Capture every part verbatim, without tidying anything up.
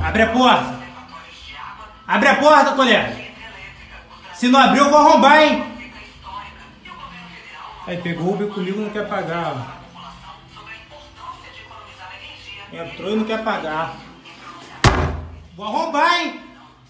Abre a porta. Abre a porta, colega. Se não abrir, eu vou arrombar, hein? Aí pegou o Uber comigo e não quer pagar. Ó. Entrou e não quer pagar. Vou arrombar, hein?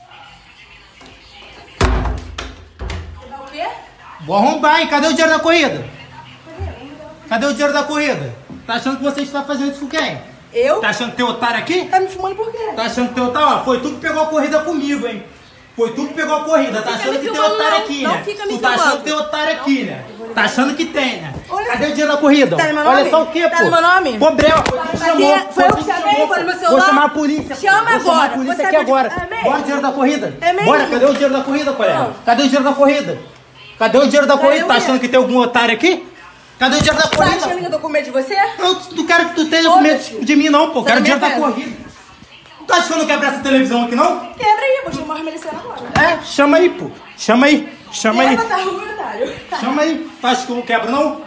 Você dá o quê? Vou arrombar, hein? Cadê o dinheiro da corrida? Cadê o dinheiro da corrida? Tá achando que você está fazendo isso com quem? Eu? Tá achando que tem otário aqui? Tá me filmando por quê? Tá achando que tem otário? Ó, foi tu que pegou a corrida comigo, hein? Foi tu que pegou a corrida. Tá achando que tem otário aqui, né? Tu tá achando que tem otário aqui, né? Tá achando que tem, né? Cadê o dinheiro da corrida? Tá no meu nome? Olha só o quê, pô? Tá no meu nome? Problema, foi tu que chamou. Foi eu que chamei, foi no meu celular. Vou chamar a polícia. Chama Vou chamar a agora. polícia Você aqui acredita- agora. É mesmo? Bora o dinheiro da corrida. É mesmo? Bora, cadê o dinheiro da corrida, colega? Não. Cadê o dinheiro da corrida? Cadê o dinheiro da corrida? o Tá quê? achando que tem algum otário aqui? Cadê o dinheiro da Tá corrida? achando que eu tô com medo de você? Eu não quero que tu tenha com medo Foda-se. de mim, não, pô. Você Quero não dinheiro da quer? corrida. Tu acha que eu não quebro essa televisão aqui, não? Quebra aí, vou chamar a Melicena agora. É, chama aí, pô. Chama aí. Chama aí. Quebra, tá ruim, otário. Chama aí. Tu acha que eu não quebro, não?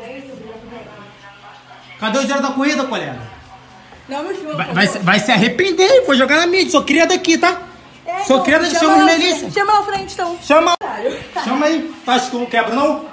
Cadê o dinheiro da corrida, colega? Não me filma, Vai, por vai, favor. se- vai se arrepender, vou jogar na mídia. Sou cria daqui, tá? É, Sou então, cria daqui, chama chama lá de na Melissa. frente, Chama lá na frente, então. Chama. Otário. Chama aí. Tu acha que eu não quebro, não?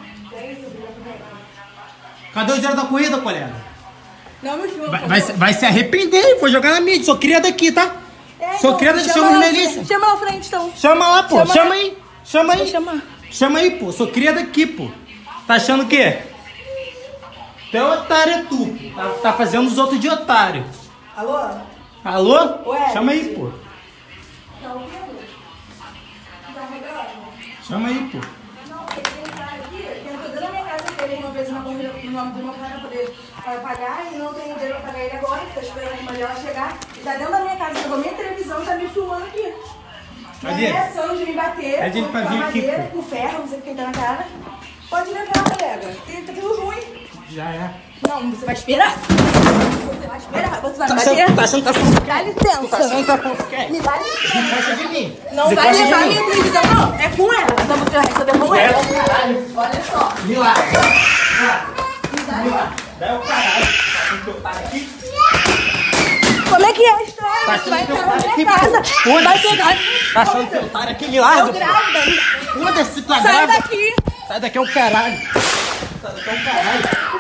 Cadê o dinheiro da corrida, colega? Não me filma, Vai, por vai, favor. se- vai se arrepender, vou jogar na mídia. Sou cria daqui, tá? É, Sou então, cria daqui, chama chama de lá na Melissa. frente, Chama lá na frente, então. Chama lá, pô. Chama Chama lá. aí. Chama aí. Vou chamar. Chama aí, pô. Sou cria daqui, pô. Tá achando o quê? Tu é otário, é tu, pô. Tá, tá fazendo os outros de otário. Alô? Alô? Ué. Chama aí, pô. Tá ouvindo? Tá rodando? Chama aí, pô. Não, porque tem um cara aqui, que entrou dentro da minha casa dele uma vez na corrida no nome do meu pai pra poder eh, pagar e não tem dinheiro pra pagar ele agora, que tá esperando a irmã dela chegar. E tá dentro da minha casa, pegou minha televisão e tá me filmando aqui. Na Cadê? reação de me bater Pede ele com pra a vir aqui, madeira, pô. com ferro, não sei o que tá na cara. Pode levar, colega. Tem- Tá tudo ruim. Já é. Não, você vai esperar. Você vai esperar. Você vai Tá bater. achando, tá achando que tá falando? Dá licença. Tu tá achando que tá falando quem? Me dá licença. Encosta de mim. Não vai Desencosta de levar mim. minha televisão, não. É com ela. Então você vai receber com É ela. o caralho. Olha só. Me lá. Me dá Me lá. Dá o caralho. Tá achando que eu paro aqui? Como é que é a história? Tá Você vai achando que eu entrar na paro minha aqui, casa. pô? Vai Foda-se. pegar. Tá achando que eu paro aqui? Me Eu larga, pô. grávida. Foda-se, tu é Sai grávida. daqui. Sai daqui é o caralho. Sai daqui é o caralho.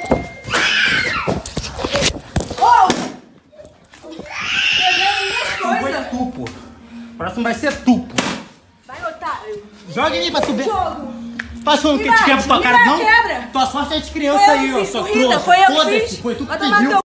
Ô! Pegando minhas Foi coisas. tu, pô. Próximo vai ser tu, pô. Vai, otário. Joga em mim pra tu ver. Jogo. Tu achando que Me eu te dá, quebro tua me cara, dá, não? quebra. Tua sorte é de criança Foi eu aí, que ó. fiz Sua corrida, trouxa. foi eu que Foda-se, fiz. foi tu que Vai tomar pediu. teu